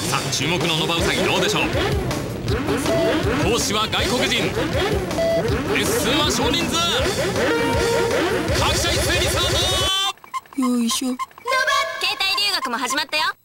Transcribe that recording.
さあ注目のノバウサギどうでしょう。講師は外国人、レッスンは少人数。各社一斉にスタート。 よいしょ。 携帯留学も始まったよ。